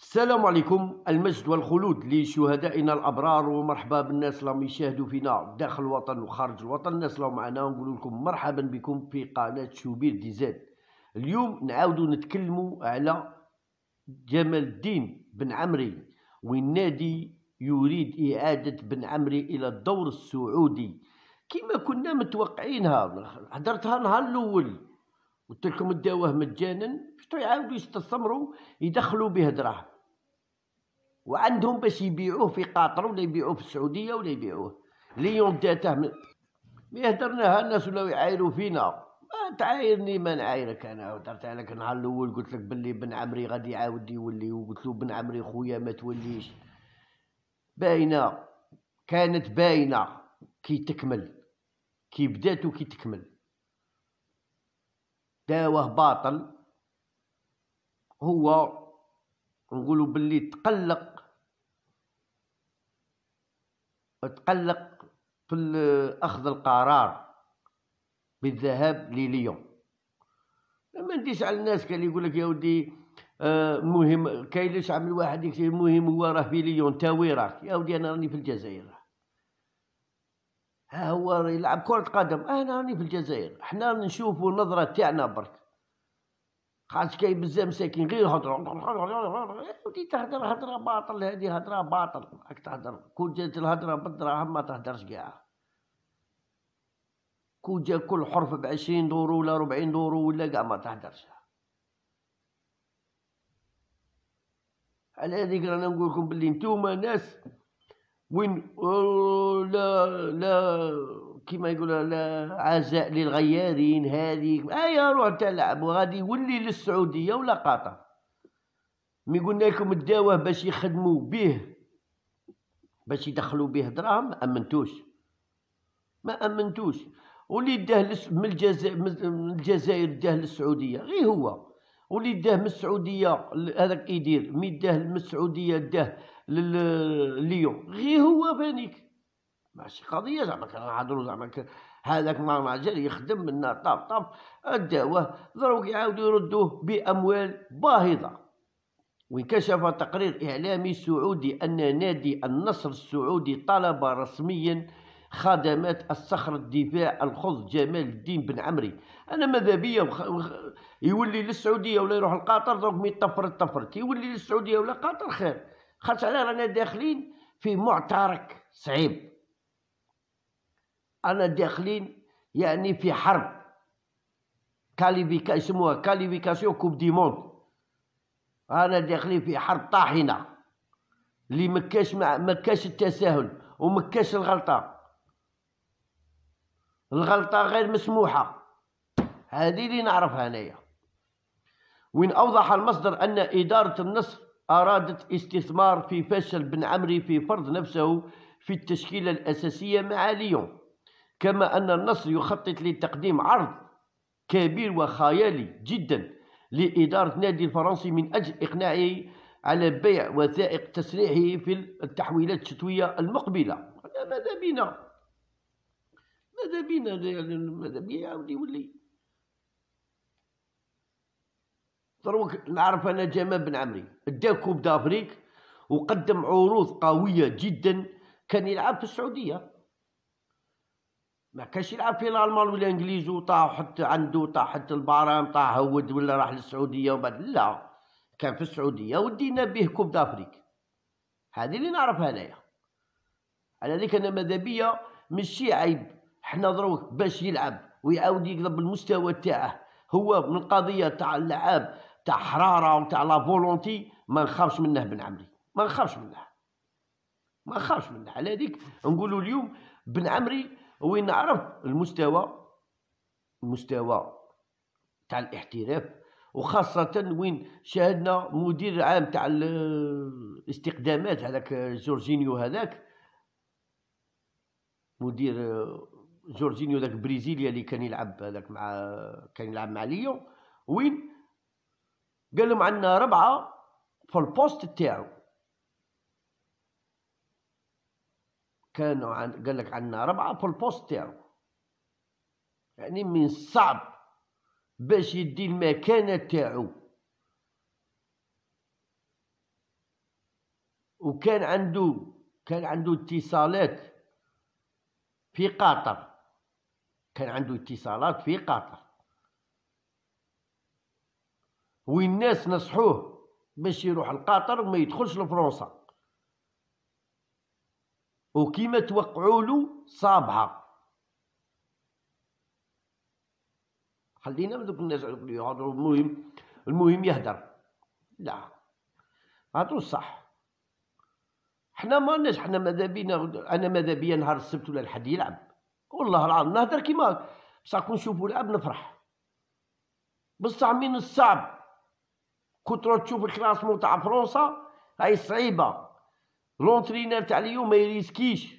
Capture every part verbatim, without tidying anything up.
السلام عليكم. المجد والخلود لشهدائنا الأبرار، ومرحبا بالناس اللي يشاهدوا فينا داخل الوطن وخارج الوطن. الناس اللي معنا نقول لكم مرحبا بكم في قناة شوبير دي زاد. اليوم نعاودوا نتكلموا على جمال الدين بن عمري، والنادي يريد إعادة بن عمري إلى الدور السعودي كما كنا متوقعينها. حضرتها نهار الأول، قلت لكم داوه مجانا، باش يعاودوا يستثمروا يدخلوا به دراهم، وعندهم باش يبيعوه في قطر ولا يبيعوه في السعوديه ولا يبيعوه ليون داته. مي هدرناها الناس ولاو يعايروا فينا. ما تعايرني ما نعايرك انا. هدرت عليك النهار الاول قلت لك بلي بن عمري غادي يعاود يولي، وقلت له بن عمري خويا ما توليش. باينه، كانت باينه كي تكمل، كي بدات وكي تكمل. داوه باطل، هو نقولوا باللي تقلق تقلق في اخذ القرار بالذهاب لليون. ما نديش على الناس كان يقول لك يا ودي آه مهم، كاين اللي عامل واحد يكتب المهم هو راه في ليون تا وين راك يا ودي؟ انا راني في الجزائر. ها هو يلعب كرة قدم، انا راني في الجزائر. حنا نشوفوا النظرة تاعنا برك، خاطش كاين بزاف مساكين غير هضره. ودي تهدر هضره باطل، هذه هضره باطل. راك تهدر كون جات الهضره بالدراهم ما تهدرش كاع. كون جا كل حرف بعشرين دورو ولا ربعين دورو ولا كاع ما تهدرش. على هذيك رانا نقول لكم باللي نتوما ناس وين لا لا كيما يقولوا لا عزاء للغيارين. هذيك ايا روح تلعب وغادي يولي للسعوديه ولا قطر. مي قلنا لكم الدواء باش يخدموا به، باش يدخلوا به دراهم، ما امنتوش ما امنتوش. واللي داه من الجزائر من الجزائر داه للسعوديه غير هو، واللي داه من السعوديه هذاك يدير مي داه من السعوديه داه لليون غير هو. فانيك ماشي قضيه زعما كنهضروا زعما هذاك ما جا يخدم منا طاب طاب الدواء دروك يعاودوا يردوه باموال باهظه. وكشف تقرير إعلامي سعودي أن نادي النصر السعودي طلب رسميا خدمات الصخر الدفاع الخض جمال الدين بن عمري. أنا ماذا بيا وخ... يولي للسعودية ولا يروح لقطر؟ دونك مي طفر طفر كي يولي للسعودية ولا قطر خير، خاطر على رانا داخلين في معترك صعيب. أنا داخلين يعني في حرب كاليفيكا، يسموها كاليفيكاسيون كوب دي موند. أنا داخلين في حرب طاحنة اللي مكاش مع مكاش التساهل ومكاش الغلطة. الغلطة غير مسموحة، هذه اللي نعرفها أنايا. وين أوضح المصدر أن إدارة النصر أرادت استثمار في فشل بن عمري في فرض نفسه في التشكيلة الأساسية مع ليون، كما أن النصر يخطط لتقديم عرض كبير وخيالي جدا لإدارة النادي الفرنسي من أجل إقناعه على بيع وثائق تسريحه في التحويلات الشتوية المقبلة. ماذا بينا ماذا بينا ماذا بينا يعاود يولي. دروك نعرف أنا جمال بن عمري دا كوب دافريك وقدم عروض قوية جدا. كان يلعب في السعودية، ما كانش يلعب في الالمان ولا الانجليز وطاح حتى عنده طاح حتى البارام طاح هود ولا راح للسعوديه وبعد لا، كان في السعوديه ودينا به كوب دافريك. هذه اللي نعرفها انايا. على ذيك انا ماذا بيا ماشي عيب حنا دروك باش يلعب ويعاود يقلب المستوى تاعه. هو من القضيه تاع اللعاب تاع حراره وتاع لا فولونتي ما نخافش منه بن عمري، ما نخافش منه ما نخافش منه. على ذيك نقولوا اليوم بن عمري وين نعرف المستوى المستوى تاع الاحتراف، وخاصة وين شاهدنا مدير العام تاع الاستقدامات هذاك جورجينيو، هذاك مدير جورجينيو ذاك بريزيليا اللي كان يلعب هذاك مع كان يلعب مع ليون. وين قال لهم عندنا ربعة في البوست تاعو، كانوا عن... قال لك عندنا ربعة في البوست تاعو. يعني من الصعب باش يدي المكانة تاعو. وكان عنده كان عنده اتصالات في قطر، كان عنده اتصالات في قطر، والناس نصحوه باش يروح لقطر وما يدخلش لفرنسا، وكيما توقعوا له صابها. خلينا من دوك الناس اللي يهضروا، المهم المهم يهدر. لا هادو الصح. حنا ما لناش، حنا ماذا بينا، انا ماذا بيا نهار السبت ولا الحد يلعب، والله العظيم نهدر كيما بصح كون نشوفو لعب نفرح. بصح من الصعب كون تروح تشوف الكلاسمون تاع فرنسا، هاي صعيبه. لونترينير تاع اليوم ما يريسكيش،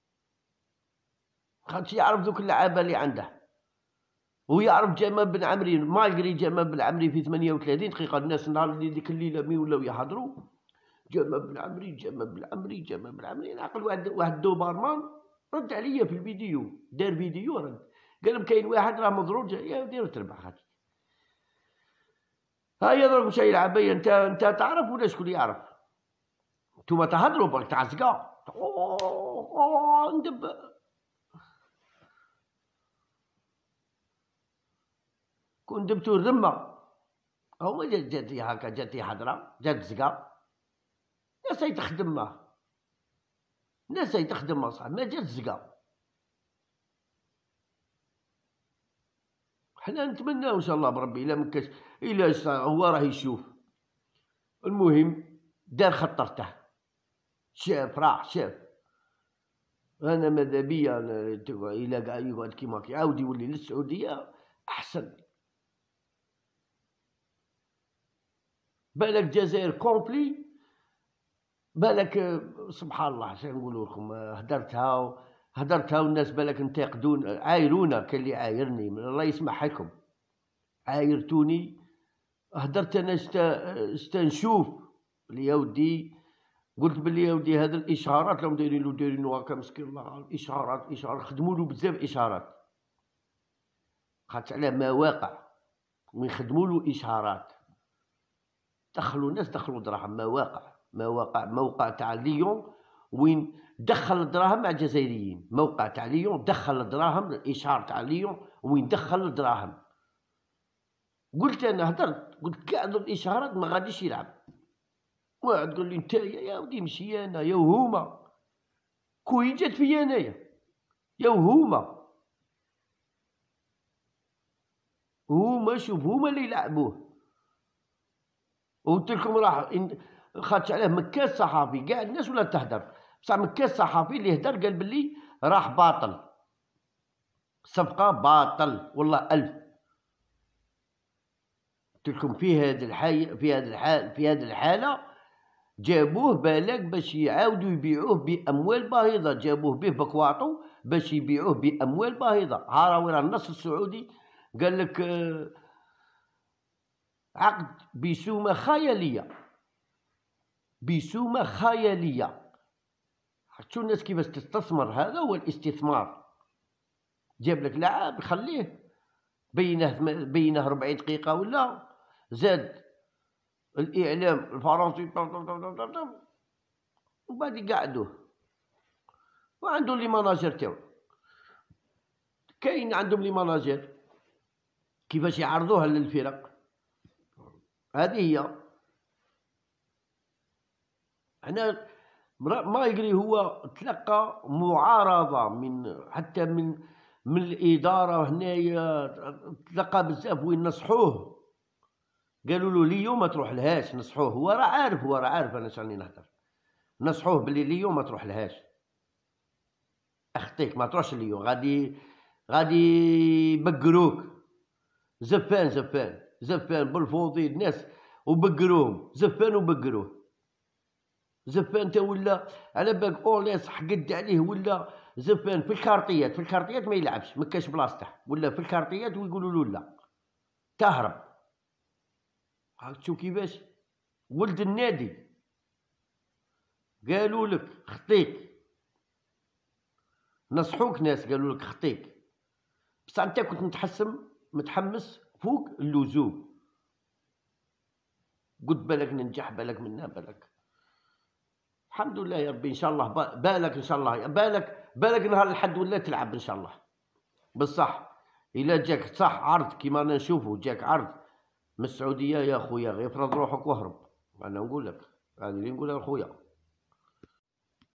خاطش يعرف دوك اللعابه اللي عنده، ويعرف جمال بن عمري. مالغري جمال بن عمري في ثمانية وثلاثين دقيقه، الناس نهار اللي ديك الليله مي ولاو يهضروا جمال بن عمري جمال بن عمري جمال بن عمري. نعقل واحد واحد دوبارمان رد عليا في الفيديو، دار فيديو رد، قال لهم كاين واحد راه مضروب، يا دير تربح خاطر. هيا ضرب شي يلعب. انت انت تعرف ولا شكون يعرف؟ نتوما تهضروا برك تاع زقا ندب. كون دبتو الذمه هو جات جاتي هكا، جاتي حضره، جات زقا، ناس تخدم معاه، ناس تخدم مع صاحب، ما جات زقا. حنا نتمناو ان شاء الله بربي الا مكاش، الا هو راه يشوف. المهم دار خطرته، شاف راح شاف. انا ماذا بيا الا كاع يقعد كيما يعاود يولي للسعوديه احسن. بالك الجزائر كومبلي، بالك سبحان الله شنو نقولوا لكم، هدرتها هدرتها والناس بالك انتقدون عايرونا. كان اللي عايرني الله يسمح لكم، عايرتوني، هدرت انا شتا نشوف يا ودي. قلت بلي يا ودي هذا الاشهارات راهم دايرين له دايرين له هكا مسكين الله، الاشهارات اشهار خدموا له بزاف اشهارات، خاطر على مواقع ويخدموا له اشهارات، دخلوا الناس دخلوا دراهم. مواقع مواقع موقع تاع ليون وين دخل الدراهم مع الجزائريين، موقع تاع ليون دخل الدراهم، الاشهار تاع ليون وين دخل الدراهم. قلت انا هدرت، قلت كاع الاشهارات ما غاديش يلعب. واحد قال لي نتايا يا ودي ماشي انا، يا وهما كوي جات فيا انايا، يا وهما هما شوف هما اللي يلعبوه. وقلت لكم راح خاطش عليه مكاس صحافي، كاع الناس ولا تهدر، بصح مكاس صحافي اللي هدر قال بلي راح باطل، صفقه باطل والله ألف. قلت لكم في هذه الحاله في هذه الحاله في هذه الحاله جابوه بالك باش يعاودوا يبيعوه باموال باهظه، جابوه به بكواطو باش يبيعوه باموال باهظه. ها راه وين النصر السعودي قال لك عقد بسومه خياليه، بسومه خياليه. شو الناس كيفاش تستثمر، هذا هو الاستثمار. جاب لك لاعب خليه بينه بينه أربعين دقيقه ولا زاد الاعلام الفرنسي وبعد يقعدوه. وعندهم لي ماناجر تاعو، كاين عندهم لي ماناجر كيفاش يعرضوها للفرق. هذه هي. انا مالغري هو تلقى معارضه من حتى من من الاداره هنايا، تلقى بزاف وين نصحوه، قالوا له ليو ما تروح لهاش، نصحوه. هو راه عارف هو راه عارف انا شاني نهضر، نصحوه بلي ليو ما تروح لهاش، اخطيك ما تروحش ليو، غادي غادي يبقروك. زفان زفان زفان بالفوضي الناس وبقروهم، زفان وبقروه. زفان تا ولا على بالك اوليس حقد عليه، ولا زفان في الكارطيات، في الكارطيات ما يلعبش، ما كاش بلاصته، ولا في الكارطيات ويقولوا له لا تهرب. هاك تشوف كيفاش ولد النادي قالوا لك خطيك، نصحوك ناس قالوا لك خطيك، بصح انت كنت متحسم متحمس فوق اللزوم، قلت بالك ننجح بالك منا بالك. الحمد لله يا ربي. ان شاء الله بالك ان شاء الله بالك بالك نهار الحد ولا تلعب ان شاء الله. بصح الا جاك صح عرض كيما انا نشوفو، جاك عرض من السعوديه يا خويا غير افرض روحك واهرب. انا نقول لك هذه اللي نقولها لخويا.